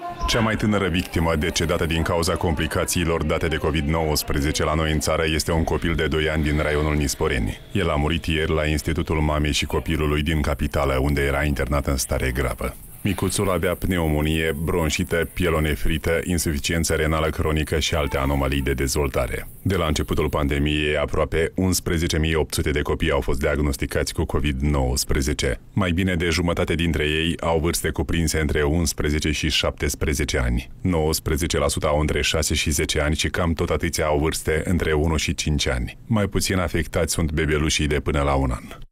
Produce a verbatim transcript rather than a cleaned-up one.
Cea mai tânără victimă decedată din cauza complicațiilor date de covid nouăsprezece la noi în țară este un copil de doi ani din raionul Nisporeni. El a murit ieri la Institutul Mamei și Copilului din capitală, unde era internat în stare gravă. Micuțul avea pneumonie, bronșită, pielonefrită, insuficiență renală cronică și alte anomalii de dezvoltare. De la începutul pandemiei, aproape unsprezece mii opt sute de copii au fost diagnosticați cu covid nouăsprezece. Mai bine de jumătate dintre ei au vârste cuprinse între unsprezece și șaptesprezece ani. nouăsprezece la sută au între șase și zece ani și cam tot atâția au vârste între unu și cinci ani. Mai puțin afectați sunt bebelușii de până la un an.